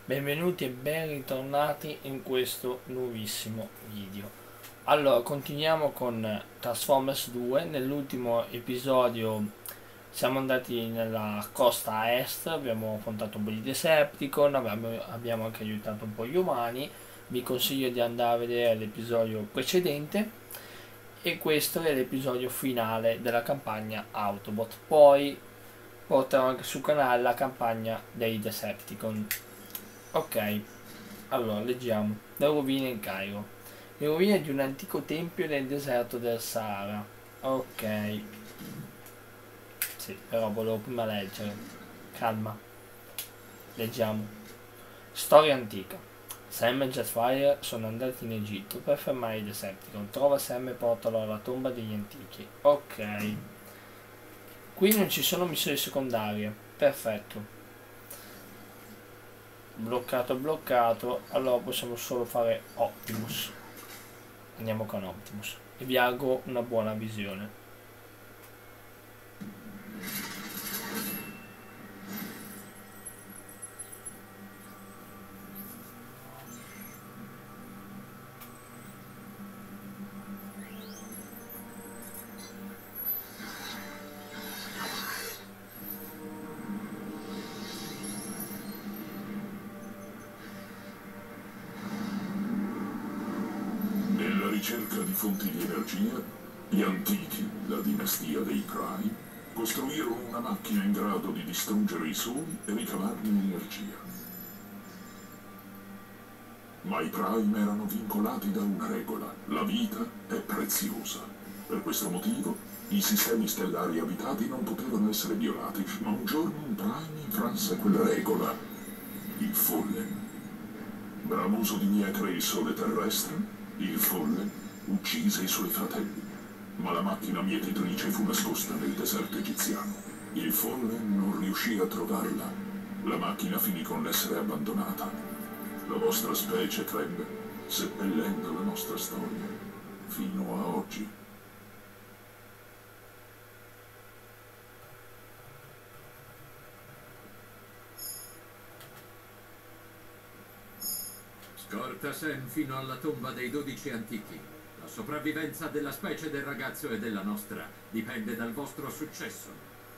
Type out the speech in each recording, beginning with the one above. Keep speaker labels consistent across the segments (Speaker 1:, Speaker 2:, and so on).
Speaker 1: Benvenuti e ben ritornati in questo nuovissimo video. Allora, continuiamo con Transformers 2. Nell'ultimo episodio siamo andati nella costa est, abbiamo affrontato un po' di Decepticon, abbiamo anche aiutato un po' gli umani. Vi consiglio di andare a vedere l'episodio precedente e questo è l'episodio finale della campagna Autobot. Poi porterò anche sul canale la campagna dei Decepticon. Ok, allora leggiamo. Le rovine in Cairo. Le rovine di un antico tempio nel deserto del Sahara. Ok. Sì, però volevo prima leggere. Calma. Leggiamo. Storia antica. Sam e Jetfire sono andati in Egitto per fermare i Decepticon. Trova Sam e portalo alla tomba degli antichi. Ok. Qui non ci sono missioni secondarie. Perfetto. Bloccato, allora possiamo solo fare Optimus. Andiamo con Optimus e vi auguro una buona visione.
Speaker 2: Ricerca di fonti di energia, gli antichi, la dinastia dei Prime, costruirono una macchina in grado di distruggere i soli e ricavarne energia. Ma i Prime erano vincolati da una regola: la vita è preziosa. Per questo motivo i sistemi stellari abitati non potevano essere violati, ma un giorno un Prime infranse quella regola: il Fallen. Bramoso di mietere il sole terrestre, il Fallen uccise i suoi fratelli, ma la macchina mietitrice fu nascosta nel deserto egiziano. Il Fallen non riuscì a trovarla. La macchina finì con l'essere abbandonata. La vostra specie crebbe, seppellendo la nostra storia, fino a oggi.
Speaker 3: Scorta Sam fino alla tomba dei 12 antichi. La sopravvivenza della specie del ragazzo e della nostra dipende dal vostro successo.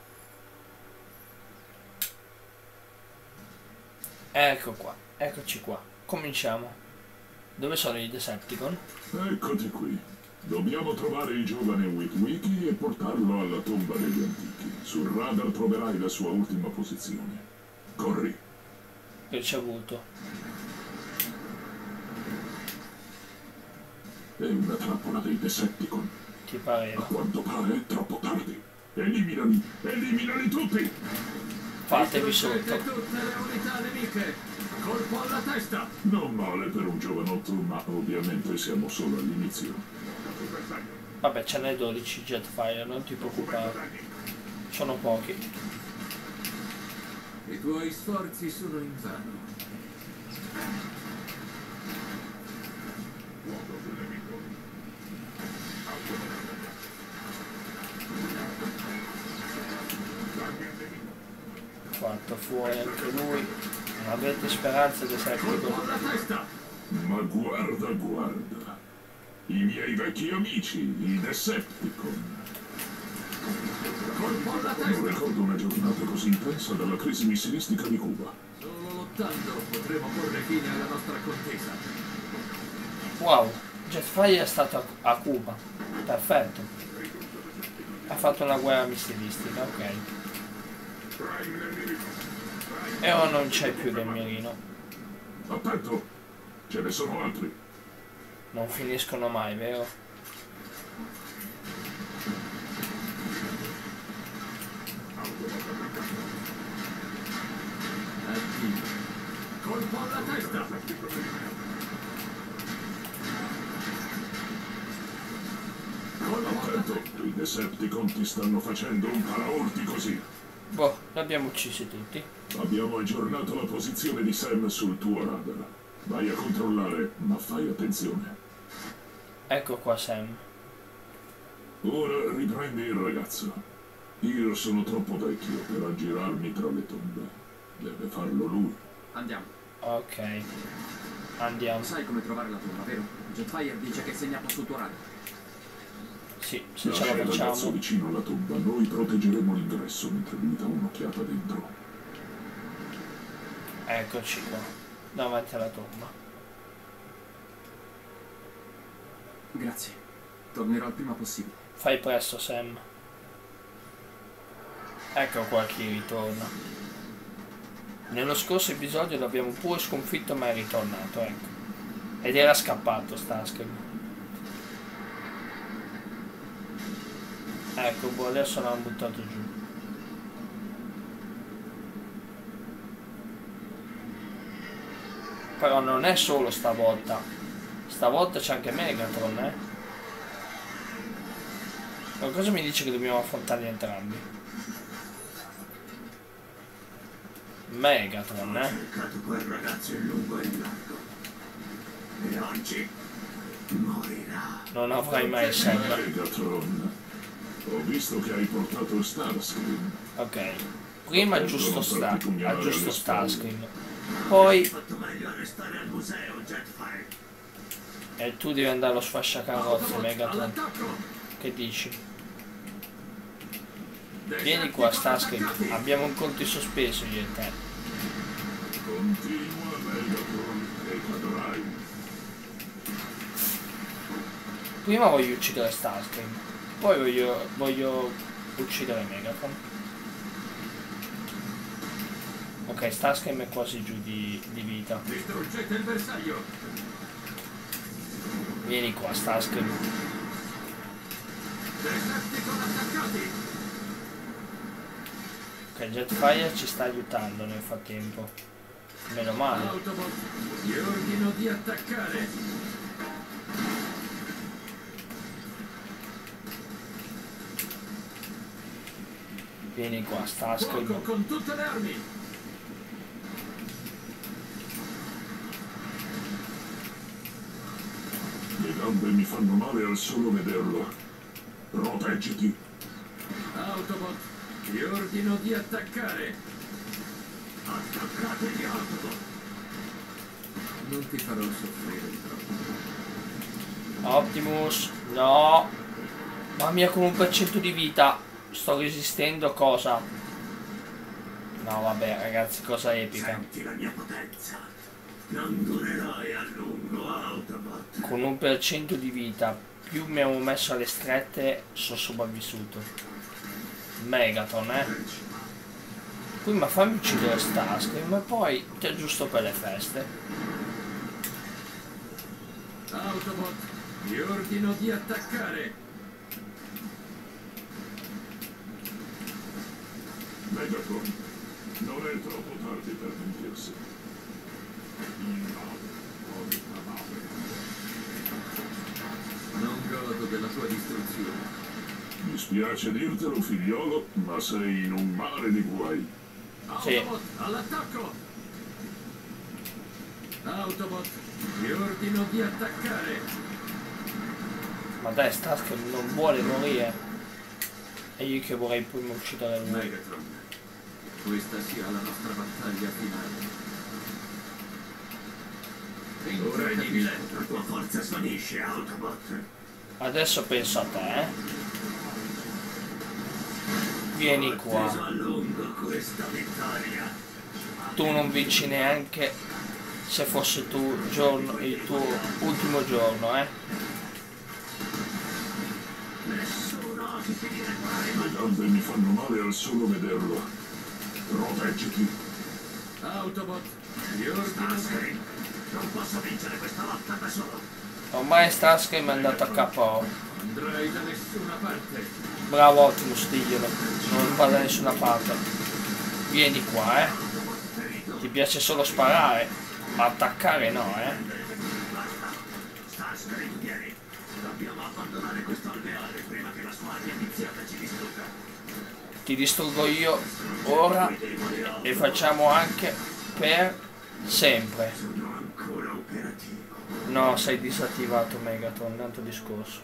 Speaker 1: Ecco qua, eccoci qua. Cominciamo. Dove sono i Decepticon?
Speaker 2: Eccoti qui. Dobbiamo trovare il giovane Witwicky e portarlo alla tomba degli antichi. Sul radar troverai la sua ultima posizione. Corri.
Speaker 1: Ricevuto.
Speaker 2: È una trappola dei Decepticon.
Speaker 1: Ti pareva?
Speaker 2: A quanto pare è troppo tardi. Eliminali! Eliminali tutti!
Speaker 1: Fatevi sotto.
Speaker 3: Tutte le unità nemiche! Colpo alla testa!
Speaker 2: Non male per un giovanotto, ma ovviamente siamo solo all'inizio.
Speaker 1: Vabbè, ce n'è 12 Jetfire, non ti preoccupare. Sono pochi.
Speaker 3: I tuoi sforzi sono invano.
Speaker 1: Fatto fuori anche lui. Non avete speranza di essere
Speaker 2: Colpo alla testa! Ma guarda, guarda. I miei vecchi amici, i Decepticon.
Speaker 3: Colpo alla
Speaker 2: Non
Speaker 3: testa!
Speaker 2: ricordo una giornata così intensa dalla crisi missilistica di Cuba.
Speaker 3: Solo lottando potremo porre fine alla nostra contesa.
Speaker 1: Wow, Jetfire è stato a Cuba. Perfetto. Ha fatto una guerra missilistica, ok. E ora non c'è più del mirino.
Speaker 2: Attento! Ce ne sono altri.
Speaker 1: Non finiscono mai, vero?
Speaker 3: Addio. Colpo alla testa!
Speaker 2: Attento! I Decepticon ti stanno facendo un paraurti così.
Speaker 1: Boh, li abbiamo uccisi tutti.
Speaker 2: Abbiamo aggiornato la posizione di Sam sul tuo radar. Vai a controllare, ma fai attenzione.
Speaker 1: Ecco qua Sam.
Speaker 2: Ora riprendi il ragazzo. Io sono troppo vecchio per aggirarmi tra le tombe. Deve farlo lui.
Speaker 3: Andiamo.
Speaker 1: Ok. Andiamo.
Speaker 4: Sai come trovare la tomba, vero? Jetfire dice che è segnato sul tuo radio.
Speaker 1: Sì, se ce
Speaker 2: Lascia
Speaker 1: la
Speaker 2: il ragazzo
Speaker 1: facciamo.
Speaker 2: vicino alla tomba, noi proteggeremo l'ingresso mentre lui dà un'occhiata dentro.
Speaker 1: Eccoci qua, davanti alla tomba.
Speaker 4: Grazie. Tornerò il prima possibile.
Speaker 1: Fai presto, Sam. Ecco qua chi ritorna. Nello scorso episodio l'abbiamo pure sconfitto ma è ritornato, ecco. Ed era scappato Starscream. Ecco, boh, adesso l'hanno buttato giù. Però non è solo stavolta. Stavolta c'è anche Megatron, eh. Qualcosa mi dice che dobbiamo affrontarli entrambi. Megatron,
Speaker 5: Ho cercato quel ragazzo in lungo e in largo. E oggi morirà.
Speaker 1: Non avrai mai Sam.
Speaker 2: Megatron, ho visto che hai portato Starscream.
Speaker 1: Ok. Prima aggiusto Starscream. Poi.
Speaker 5: Fatto meglio a restare al museo, Jetfire.
Speaker 1: E tu devi andare allo sfasciacarrozze,
Speaker 3: Autobot,
Speaker 1: Megatron.
Speaker 3: all'attacco!
Speaker 1: Che dici? Vieni qua, Starscream. Abbiamo un conto in sospeso io e te.
Speaker 2: Continua, Megatron, e cadrai.
Speaker 1: Prima voglio uccidere Starscream. Poi voglio uccidere Megatron. Ok, Starscream è quasi giù di vita.
Speaker 3: Distruggete il bersaglio!
Speaker 1: Vieni qua, Starscream.
Speaker 3: Decepticon attaccati!
Speaker 1: Ok, Jetfire ci sta aiutando nel frattempo. Meno male.
Speaker 3: Autobot, vi ordino di attaccare!
Speaker 1: Vieni qua,
Speaker 3: Fuoco
Speaker 1: Starscream.
Speaker 3: con tutte le armi!
Speaker 2: Le gambe mi fanno male al solo vederlo. Proteggiti.
Speaker 3: Autobot, vi ordino di attaccare!
Speaker 5: Attaccate gli Autobot.
Speaker 3: Non ti farò soffrire troppo.
Speaker 1: Optimus, no. Mamma mia, con 1% di vita. Sto resistendo, cosa? No, vabbè, ragazzi, cosa epica.
Speaker 5: Senti la mia potenza. Non durerai a lungo, Autobot.
Speaker 1: Con 1% di vita, più mi avevo messo alle strette, sono sopravvissuto. Megatron, Prima fammi uccidere Starscream e poi ti aggiusto per le feste.
Speaker 3: Autobot, vi ordino di attaccare!
Speaker 2: Megatron, non è troppo tardi per mentirsi.
Speaker 3: Non godo della tua distruzione.
Speaker 2: Mi spiace dirtelo, figliolo, ma sei in un mare di guai.
Speaker 1: Sì.
Speaker 3: Autobot, all'attacco! Autobot, vi ordino di attaccare!
Speaker 1: Ma dai, Starscream non vuole morire. E io che vorrei prima uccidere lui.
Speaker 3: Megatron, questa sia la nostra battaglia finale.
Speaker 5: Incredibile, la tua forza svanisce, Autobot.
Speaker 1: Adesso penso a te, Vieni qua.
Speaker 5: Atteso a lungo questa vittoria.
Speaker 1: Tu non vinci neanche se fosse il tuo ultimo giorno,
Speaker 5: Nessuno si finire
Speaker 2: Le gambe mi fanno male al solo vederlo. Proteggiti.
Speaker 3: Autobot, vi ordino
Speaker 5: Starscream, non posso vincere questa lotta da solo.
Speaker 1: Ormai Starscream è andato a KO.
Speaker 3: andrai da nessuna parte.
Speaker 1: Bravo Optimus, diglielo. Non va da nessuna parte. Vieni qua, Ti piace solo sparare, ma attaccare no,
Speaker 5: Starscream, vieni. Dobbiamo abbandonare questo alveare prima che la sua arma iniziata ci distrugga.
Speaker 1: Ti distruggo io ora e facciamo anche per sempre.
Speaker 5: Sono ancora operativo.
Speaker 1: No, sei disattivato Megatron, tanto discorso.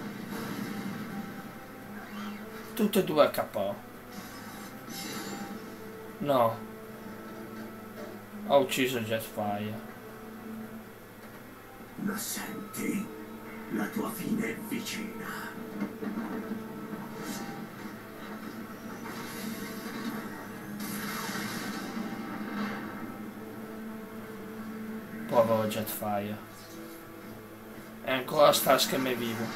Speaker 1: Tutte e due a KO. No. Ha ucciso Jetfire.
Speaker 5: Lo senti? La tua fine è vicina.
Speaker 1: Povero Jetfire. E ancora Starscream è vivo.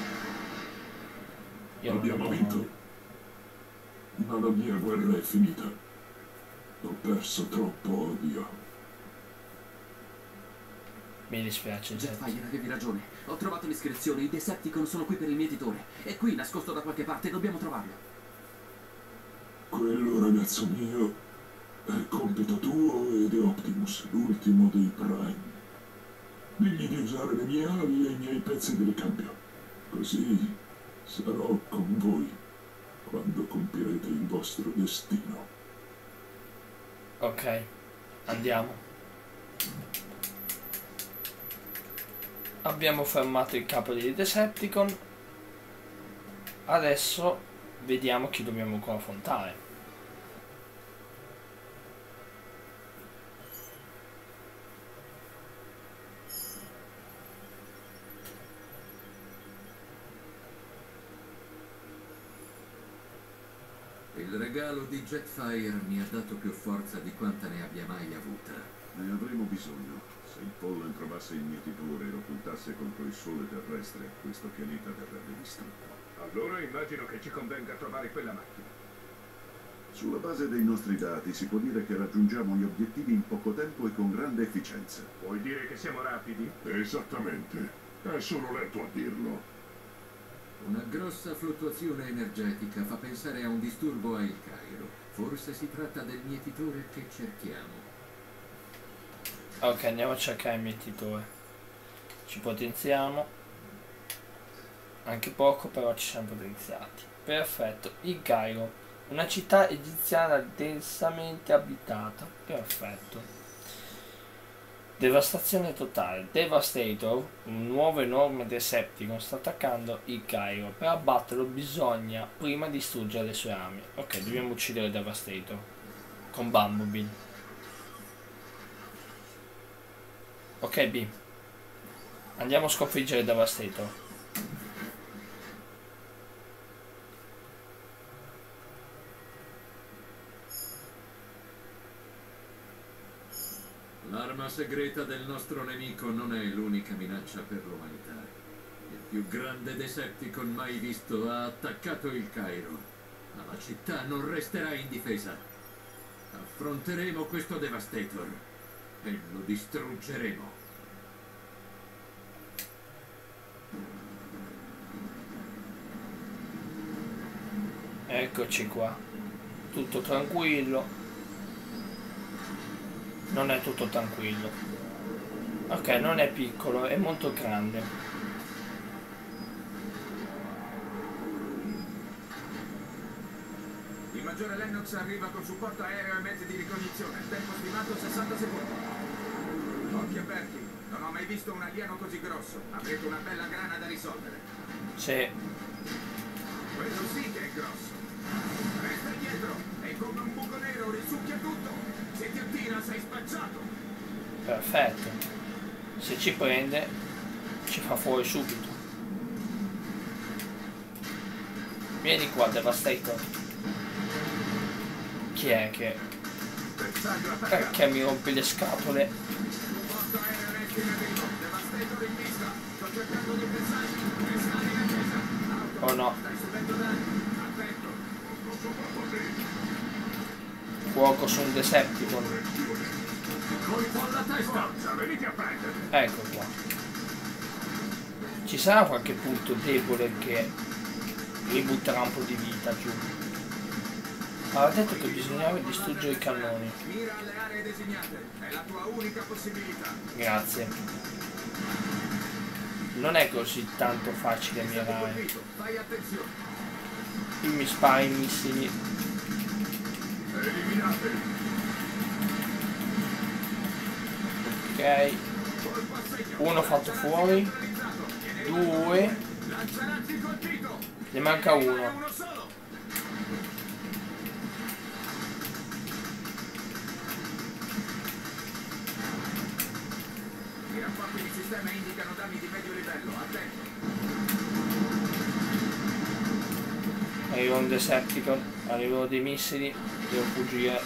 Speaker 1: Io non
Speaker 2: Abbiamo
Speaker 1: lo
Speaker 2: vinto.
Speaker 1: voglio.
Speaker 2: Ma la mia guerra è finita. Ho perso troppo odio.
Speaker 1: Mi dispiace, Jet.
Speaker 4: Jetfire, avevi ragione. Ho trovato l'iscrizione. I Decepticon sono qui per il mietitore. È qui, nascosto da qualche parte. Dobbiamo trovarlo.
Speaker 2: Quello, ragazzo mio, è compito tuo e di Optimus, l'ultimo dei Prime. Digli di usare le mie ali e i miei pezzi di ricambio. Così sarò con voi quando compirete il vostro destino.
Speaker 1: Ok, andiamo. Abbiamo fermato il capo dei Decepticon. Adesso vediamo chi dobbiamo ancora affrontare.
Speaker 3: Il regalo di Jetfire mi ha dato più forza di quanta ne abbia mai avuta.
Speaker 6: Ne avremo bisogno. Se il Pollen trovasse il mietitore e lo puntasse contro il sole terrestre, questo pianeta verrebbe distrutto.
Speaker 7: Allora immagino che ci convenga trovare quella macchina.
Speaker 6: Sulla base dei nostri dati si può dire che raggiungiamo gli obiettivi in poco tempo e con grande efficienza.
Speaker 7: Vuoi dire che siamo rapidi?
Speaker 2: Esattamente. È solo lento a dirlo.
Speaker 3: Una grossa fluttuazione energetica fa pensare a un disturbo a Il Cairo. Forse si tratta del mietitore che cerchiamo.
Speaker 1: Ok, andiamo a cercare il mietitore. Ci potenziamo. Anche poco, però ci siamo potenziati. Perfetto. Il Cairo, una città egiziana densamente abitata. Perfetto. Devastazione totale. Devastator, un nuovo enorme Decepticon, sta attaccando il Cairo. Per abbatterlo bisogna prima distruggere le sue armi. Ok, dobbiamo uccidere Devastator con Bumblebee. Ok, B. Andiamo a sconfiggere Devastator.
Speaker 3: L'arma segreta del nostro nemico non è l'unica minaccia per l'umanità. Il più grande Decepticon mai visto ha attaccato il Cairo. Ma la città non resterà indifesa. Affronteremo questo Devastator e lo distruggeremo.
Speaker 1: Eccoci qua. Tutto tranquillo. Non è tutto tranquillo. Ok, non è piccolo, è molto grande.
Speaker 7: Il maggiore Lennox arriva con supporto aereo e mezzi di ricognizione. Tempo stimato 60 secondi. Occhi aperti. Non ho mai visto un alieno così grosso. Avrete una bella grana da risolvere.
Speaker 1: Sì.
Speaker 7: Quello sì che è grosso. Resta dietro. È come un buco nero, risucchia tutto. Se ti attira sei spacciato.
Speaker 1: Perfetto. Se ci prende, ci fa fuori subito. Vieni qua, Devastator. Chi è che...
Speaker 7: Bersaglio attacca.
Speaker 1: Perché mi rompi le scatole?
Speaker 7: Supporto aereo resti in arrivo. Devastator in vista. Sto cercando dei bersagli. Restare in attesa.
Speaker 1: Oh no.
Speaker 7: Stai subendo danni. Attento.
Speaker 1: Fuoco su un Decepticon.
Speaker 7: Colpo alla testa. Forza, venite a prendere.
Speaker 1: Ecco qua. Ci sarà qualche punto debole che mi butterà un po' di vita giù. Aveva detto che bisognava distruggere i cannoni.
Speaker 7: Mira alle aree designate. È la tua unica possibilità.
Speaker 1: Grazie. Non è così tanto facile mirare.
Speaker 7: Colpito. Fai attenzione.
Speaker 1: Qui mi spara i missili.
Speaker 7: Eliminate.
Speaker 1: Ok. Uno fatto fuori. 2.
Speaker 7: Lanciarazzi colpito.
Speaker 1: Ne manca uno.
Speaker 7: Uno solo. rapporti di sistema indicano danni di medio livello. Attento.
Speaker 1: Arriva un Decepticon, arrivano dei missili, devo fuggire.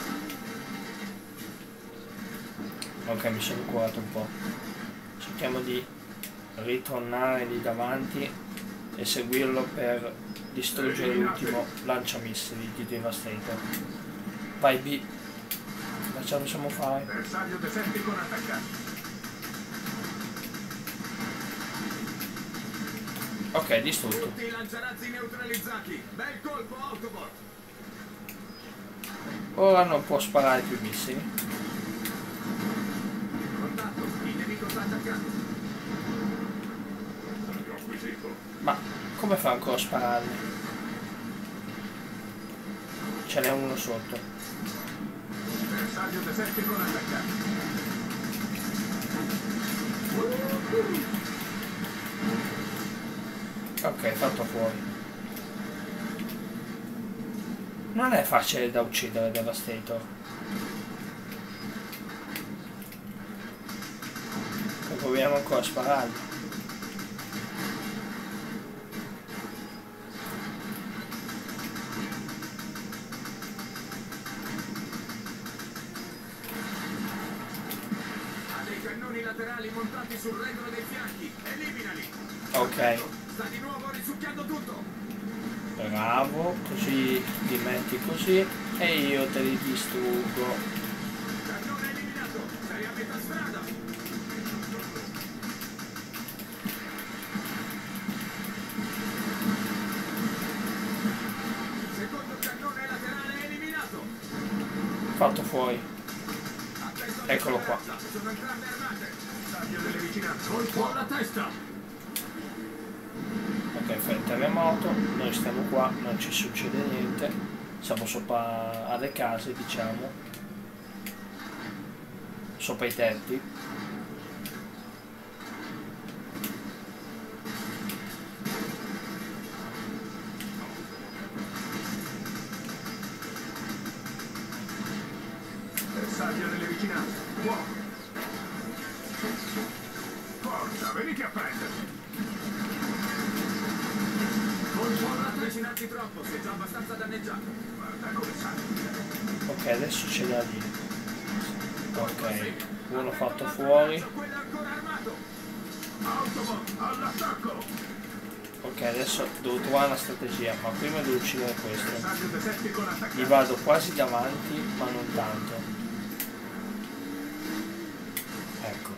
Speaker 1: Ok, mi sono curato un po'. Cerchiamo di ritornare lì davanti e seguirlo per distruggere l'ultimo lanciamissili di Devastator. Vai B, ma ce la possiamo fare.
Speaker 7: Bersaglio Decepticon attaccato.
Speaker 1: Ok, distrutto.
Speaker 7: Tutti i lanciarazzi neutralizzati. Bel colpo, Autobot.
Speaker 1: Ora non può sparare più missili.
Speaker 7: Contatto, il nemico sta attaccando.
Speaker 2: L'ho acquisito.
Speaker 1: Ma come fa ancora a spararli? Ce n'è uno sotto.
Speaker 7: Bersaglio Decepticon attaccato.
Speaker 1: Ok, fatto fuori. Non è facile da uccidere Devastator. Proviamo ancora a sparargli.
Speaker 7: Ha dei cannoni laterali montati sul retro dei fianchi. Eliminali.
Speaker 1: Ok.
Speaker 7: Sta di nuovo risucchiando tutto.
Speaker 1: Bravo, così ti metti così e io te li distruggo.
Speaker 7: Cannone eliminato. Sei a metà strada. Secondo cannone laterale eliminato.
Speaker 1: Fatto fuori.
Speaker 7: Attento
Speaker 1: Eccolo qua.
Speaker 7: sono entrambe armate. Sabbio delle vicinanze.
Speaker 3: Colpo alla testa!
Speaker 1: Ok, il terremoto, noi stiamo qua, non ci succede niente, siamo sopra alle case, diciamo, sopra i tetti.
Speaker 7: Bersaglio nelle vicinanze. Uomo. Forza, venite a prendermi. Non avvicinarti troppo, sei già abbastanza danneggiato. Guarda come sai.
Speaker 1: Ok, adesso c'è da lì. Ok, uno fatto fuori.
Speaker 7: Quello ancora armato. Autobot, all'attacco.
Speaker 1: Ok, adesso devo trovare una strategia, ma prima devo uccidere questo.
Speaker 7: Bersaglio Decepticon attaccato.
Speaker 1: Gli vado quasi davanti, ma non tanto. Ecco.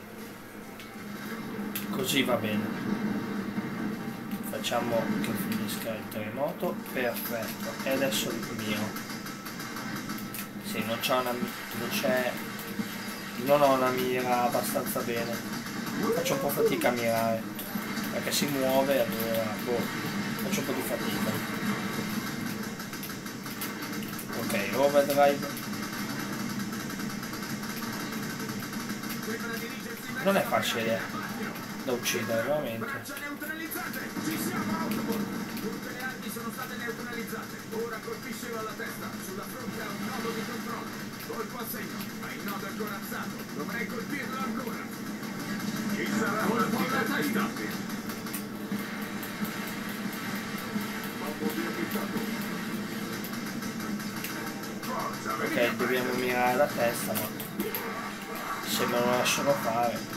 Speaker 1: Così va bene. Facciamo che finisca il terremoto. Perfetto. E adesso il miro. Sì, non ho una mira abbastanza bene. Faccio un po' fatica a mirare. Perché si muove, allora faccio un po' di fatica. Ok, overdrive. Non è facile da uccidere, veramente.
Speaker 7: Braccia neutralizzate. Ci siamo, Autobot. Tutte le armi sono state neutralizzate. Ora colpiscelo alla testa. Sulla fronte ha un nodo di controllo. Colpo a segno. Ma il nodo è corazzato. Dovrei colpirlo ancora. Chi sarà
Speaker 3: Colpo alla testa!
Speaker 7: Forza,
Speaker 1: Ok, dobbiamo mirare la testa, ma se me lo lasciano fare.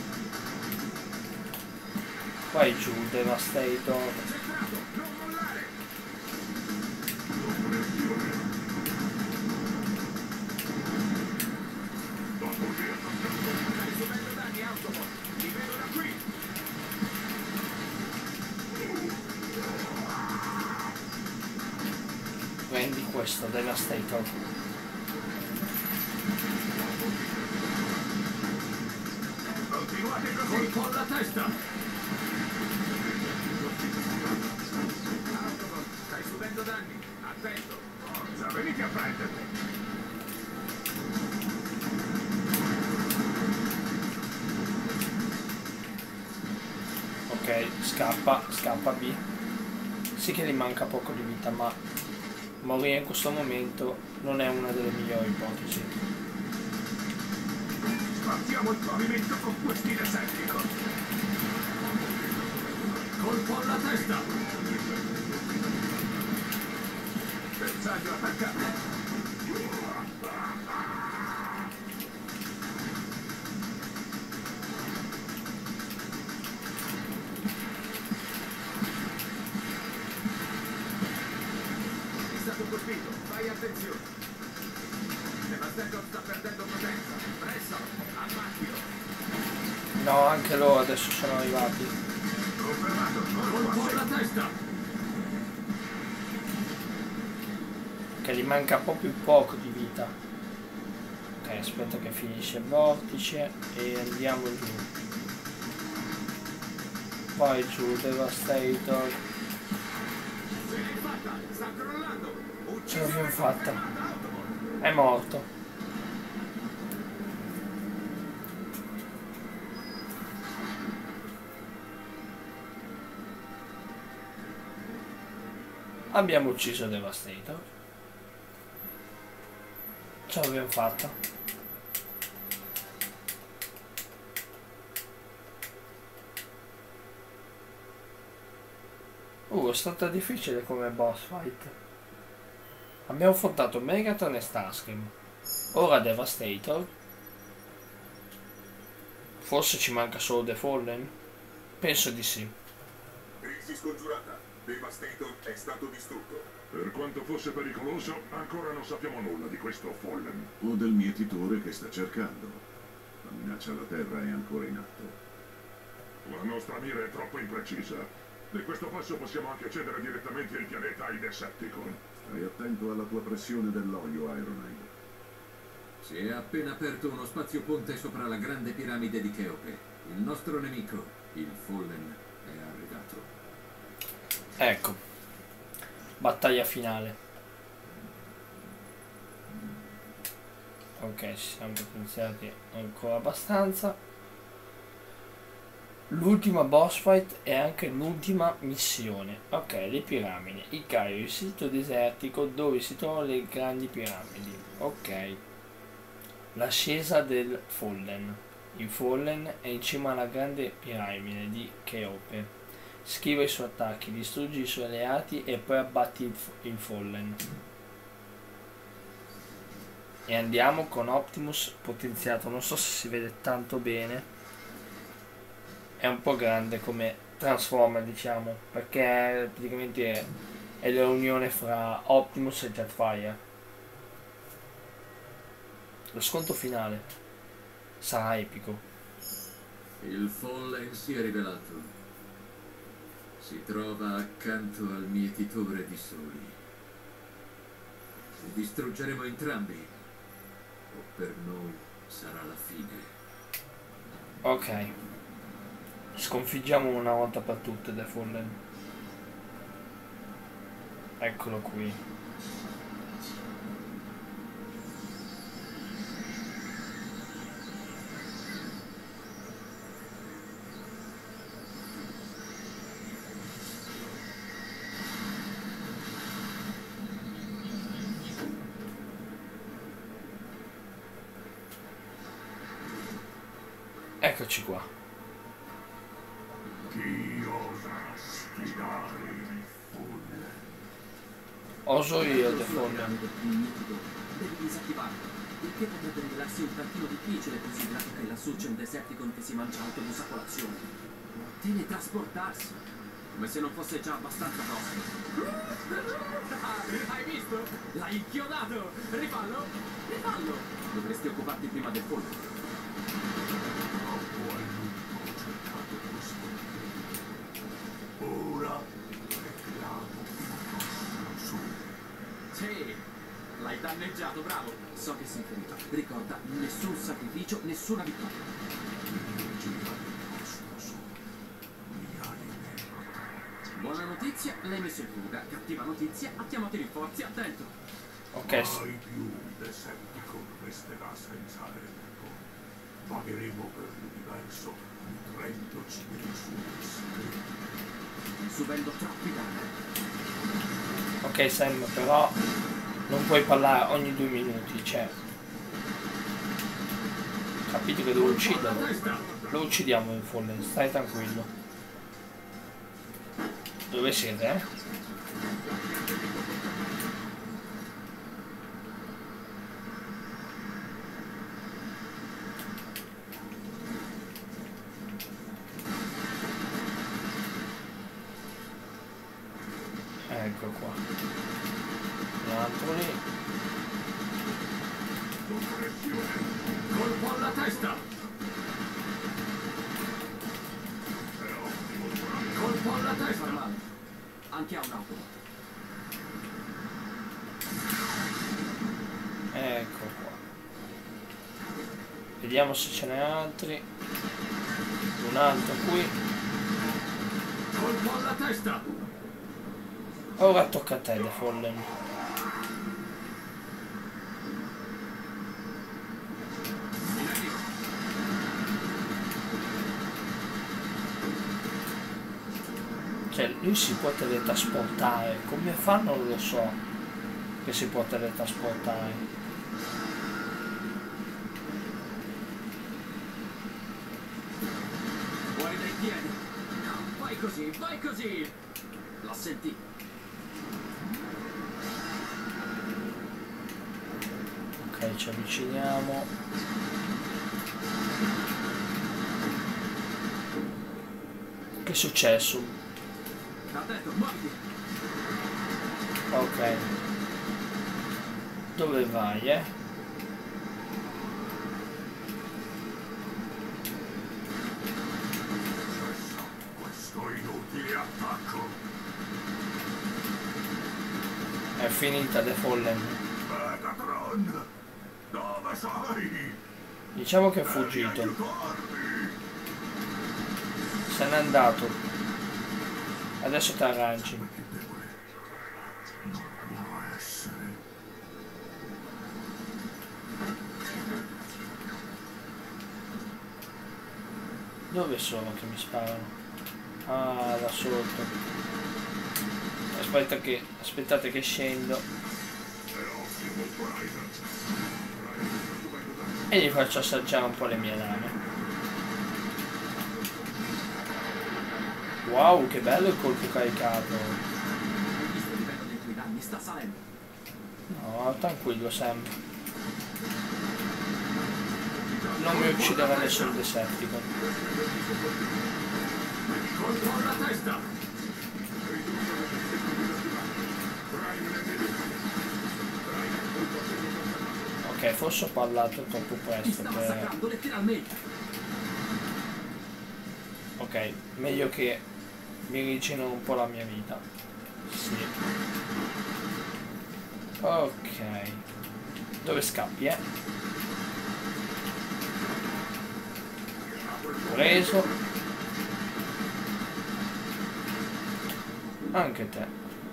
Speaker 1: Poi giù, Devastator.
Speaker 7: Centrato, non mollare. Stai subendo danni, Autobot. Li vedo da qui.
Speaker 1: Prendi questo, Devastator.
Speaker 7: Continuate così.
Speaker 3: Colpo alla testa!
Speaker 7: Autobot, stai subendo danni. Attento. Forza, venite a prendermi.
Speaker 1: Ok, scappa B. Sì che gli manca poco di vita, ma morire in questo momento non è una delle migliori ipotesi.
Speaker 7: Spartiamo il pavimento con questi Decepticon.
Speaker 3: Ho la testa!
Speaker 7: Bersaglio attaccato. È stato colpito, fai attenzione. Devastator sta perdendo potenza. Pressalo, al maschio.
Speaker 1: No, anche loro adesso sono arrivati.
Speaker 7: Confermato,
Speaker 3: Ho la testa!
Speaker 1: Che gli manca proprio poco di vita. Ok, aspetta che finisce il vortice e andiamo giù. Poi giù, Devastator.
Speaker 7: Ce l'hai fatta, sta crollando.
Speaker 1: Ce l'abbiamo fatta. È morto. Abbiamo ucciso Devastator. Ce l'abbiamo fatta. È stata difficile come boss fight. Abbiamo affrontato Megatron e Starscream. Ora Devastator. Forse ci manca solo The Fallen? Penso di sì.
Speaker 2: Crisi scongiurata. Devastator è stato distrutto.
Speaker 6: Per quanto fosse pericoloso, ancora non sappiamo nulla di questo Fallen.
Speaker 2: O del mietitore che sta cercando. La minaccia alla Terra è ancora in atto.
Speaker 6: La nostra mira è troppo imprecisa. Di questo passo possiamo anche accedere direttamente al pianeta ai Decepticon.
Speaker 2: Stai attento alla tua pressione dell'olio, Ironhide.
Speaker 3: Si è appena aperto uno spazio ponte sopra la grande piramide di Cheope. Il nostro nemico, il Fallen, è arrivato.
Speaker 1: Ecco. Battaglia finale. Ok, ci siamo potenziati ancora abbastanza. L'ultima boss fight è anche l'ultima missione. Ok, le piramidi. Il Cairo, il sito desertico dove si trovano le grandi piramidi. Ok. L'ascesa del Fallen. Il Fallen è in cima alla grande piramide di Cheope. Schiva i suoi attacchi, distruggi i suoi alleati e poi abbatti il Fallen. E andiamo con Optimus potenziato. Non so se si vede tanto bene. È un po' grande come Transformer, diciamo, perché praticamente è la unione fra Optimus e Jetfire. Lo scontro finale sarà epico.
Speaker 3: Il Fallen si è rivelato. Si trova accanto al mietitore di soli. Li distruggeremo entrambi, o per noi sarà la fine.
Speaker 1: Ok. Sconfiggiamo una volta per tutte The Fallen. Eccolo qui. Eccoci qua.
Speaker 6: Chi osa sfidare il Fallen?
Speaker 1: Oso io The
Speaker 4: Sulla
Speaker 1: Fallen.
Speaker 4: piramide del mietitore. Devi disattivarlo. Il che potrebbe rivelarsi un tantino difficile considerato che lassù c'è un Decepticon che si mangia autobus a colazione. Teletrasportarsi. Come se non fosse già abbastanza tosto.
Speaker 7: Hai visto? L'hai inchiodato. Rifallo.
Speaker 4: Rifallo! Dovresti occuparti prima del pollo.
Speaker 6: Troppo a lungo ho cercato questo. Ora reclamo il nostro sole.
Speaker 7: Sì. L'hai danneggiato, bravo.
Speaker 4: So che sei ferita. Ricorda, nessun sacrificio, nessuna vittoria.
Speaker 6: L'energia del nostro sole mi animerà.
Speaker 4: Buona notizia, l'hai messo in fuga. Cattiva notizia, ha chiamato i rinforzi, attento.
Speaker 1: Ok.
Speaker 6: Mai più un Decepticon resterà senza Energon. Vagheremo per l'universo, nutrendoci dei suoi segreti.
Speaker 4: Subendo troppi danni.
Speaker 1: Ok Sam, però non puoi parlare ogni 2 minuti, cioè. Capito che devo ucciderlo? Lo uccidiamo il Fallen, stai tranquillo. Dove siete? Ecco qua. Un altro lì.
Speaker 3: Colpo alla testa! Colpo alla testa!
Speaker 4: Male. Anche a un'auto.
Speaker 1: Ecco qua. Vediamo se ce n'è altri. Un altro qui.
Speaker 3: Colpo alla testa!
Speaker 1: Ora tocca a te, The Fallen. Cioè, lui si può teletrasportare. Come fa non lo so che si può teletrasportare.
Speaker 4: Fuori dai piedi. Vai così, vai così. La sentì.
Speaker 1: Ok, ci avviciniamo. Che è successo?
Speaker 4: Ha detto, muoviti.
Speaker 1: Ok. Dove vai,
Speaker 2: Questo inutile attacco.
Speaker 1: È finita The Fallen.
Speaker 2: Megatron! Dove sei?
Speaker 1: Diciamo che è fuggito.
Speaker 2: Aiutarmi!
Speaker 1: Se n'è andato. Adesso ti arrangi.
Speaker 2: Che debole. Non può essere.
Speaker 1: Dove sono che mi sparano? Ah, da sotto. Aspettate che scendo. E gli faccio assaggiare un po' le mie lame. Wow, che bello il colpo caricato.
Speaker 4: Hai visto il livello dei tuoi danni? Sta salendo.
Speaker 1: No, tranquillo sempre. Non mi ucciderà nessun Decepticon.
Speaker 3: Colpo alla testa!
Speaker 1: Ok, forse ho parlato troppo
Speaker 4: Ti
Speaker 1: presto
Speaker 4: sta
Speaker 1: per...
Speaker 4: massacrando letteralmente.
Speaker 1: Ok, meglio che mi rigino un po' la mia vita. Sì. Ok. Dove scappi, Preso. Anche te.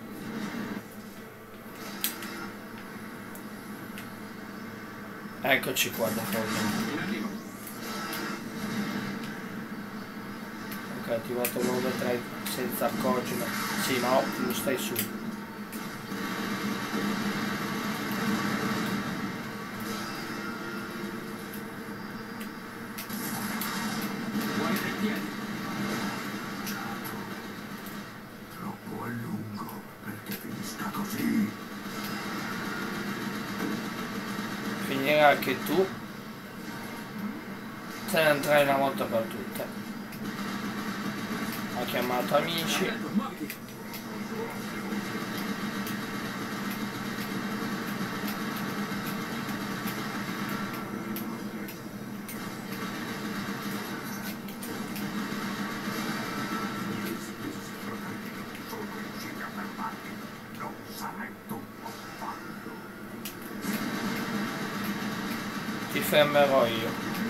Speaker 1: Eccoci qua, da
Speaker 3: In arrivo!
Speaker 1: Ok, attivato l'overdrive senza accorgermi. Sì, ma lo stai su.
Speaker 4: Fuori dai piedi.
Speaker 2: Troppo a lungo perché finisca così.
Speaker 1: Finirà che tu te ne andrai una volta per tutte. Ho chiamato amici.
Speaker 4: Ha detto, muoviti.
Speaker 2: Sono riusciti a fermarmi. Non sarai tu a farlo.
Speaker 1: Ti fermerò io.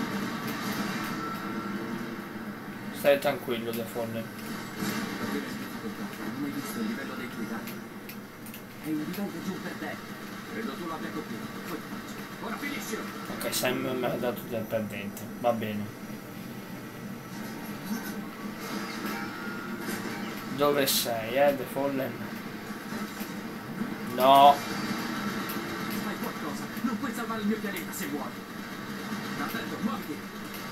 Speaker 1: Stai tranquillo, The Fallen.
Speaker 4: Davvero in difficoltà. Non hai visto il livello dei tuoi danni. È un livello giù per te. Credo tu l'abbia colpito. Poi ti faccio. Ora finiscilo.
Speaker 1: Ok, Sam mi ha dato del perdente. Va bene. Dove sei, The Fallen? No.
Speaker 4: Fai qualcosa. Non puoi salvare il mio pianeta se vuoi. Attento, muoviti.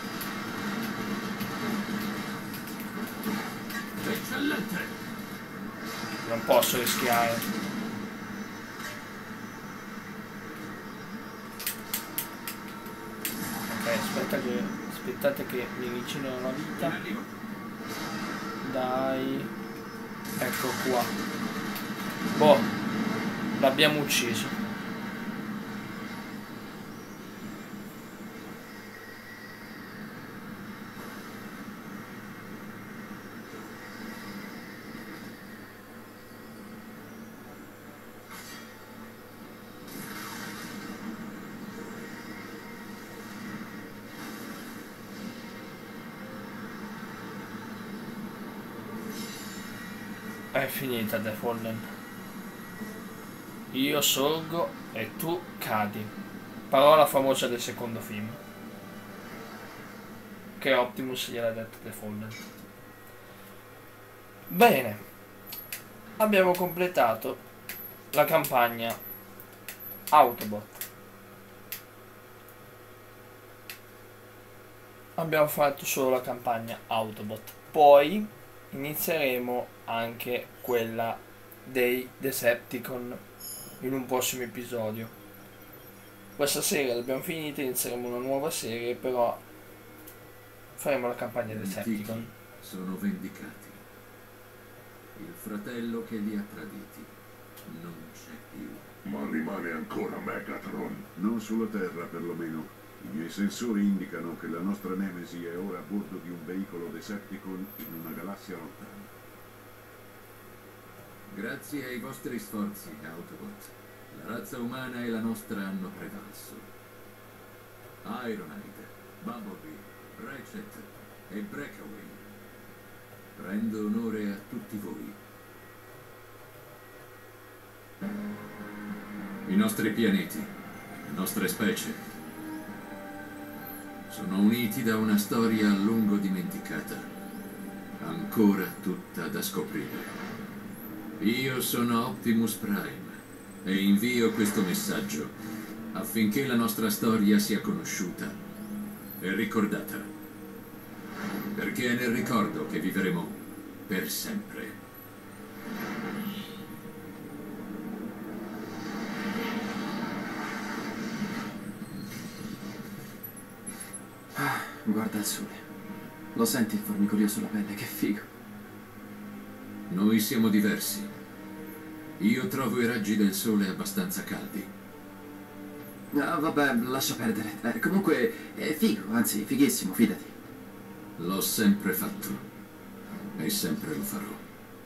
Speaker 3: Eccellente!
Speaker 1: non posso rischiare. Ok, aspettate che mi ricinano la vita. Dai. Ecco qua. Boh, l'abbiamo ucciso. È finita The Fallen. Io sorgo e tu cadi. Parola famosa del secondo film, che Optimus gliel'ha detto The Fallen. Bene, abbiamo completato la campagna Autobot. Abbiamo fatto solo la campagna Autobot. Poi inizieremo anche quella dei Decepticon in un prossimo episodio. Questa serie l'abbiamo finita, inizieremo una nuova serie, però faremo la campagna Decepticon.
Speaker 3: Sono vendicati. Il fratello che li ha traditi non c'è più.
Speaker 2: Ma rimane ancora Megatron.
Speaker 6: Non sulla Terra, perlomeno. I miei sensori indicano che la nostra Nemesi è ora a bordo di un veicolo Decepticon in una galassia lontana.
Speaker 3: Grazie ai vostri sforzi, Autobot, la razza umana e la nostra hanno prevalso. Ironhide, Bumblebee, Ratchet e Breakaway. Rendo onore a tutti voi. I nostri pianeti, le nostre specie, sono uniti da una storia a lungo dimenticata, ancora tutta da scoprire. Io sono Optimus Prime e invio questo messaggio affinché la nostra storia sia conosciuta e ricordata, perché è nel ricordo che vivremo per sempre.
Speaker 4: Guarda il sole. Lo senti il formicolio sulla pelle? Che figo.
Speaker 3: Noi siamo diversi. Io trovo i raggi del sole abbastanza caldi.
Speaker 4: Ah, vabbè, lascia perdere. Comunque è figo, anzi fighissimo, fidati.
Speaker 3: L'ho sempre fatto e sempre lo farò.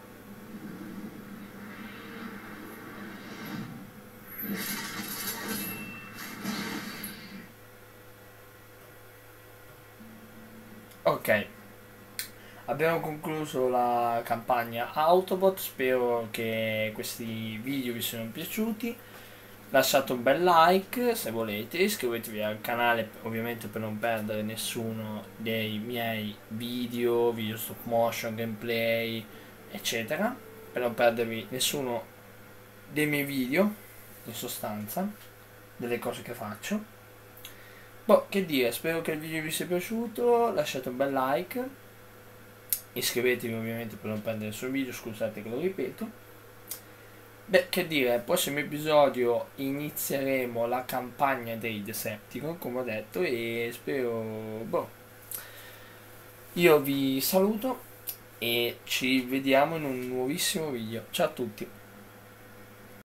Speaker 1: Ok, abbiamo concluso la campagna Autobot, spero che questi video vi siano piaciuti. Lasciate un bel like se volete, iscrivetevi al canale ovviamente per non perdere nessuno dei miei video stop motion, gameplay eccetera, per non perdervi nessuno dei miei video, in sostanza, delle cose che faccio. Boh, che dire, spero che il video vi sia piaciuto, lasciate un bel like, iscrivetevi ovviamente per non perdere nessun video, scusate che lo ripeto. Beh, che dire, al prossimo episodio inizieremo la campagna dei Decepticon, come ho detto, e spero, boh, io vi saluto e ci vediamo in un nuovissimo video. Ciao a tutti!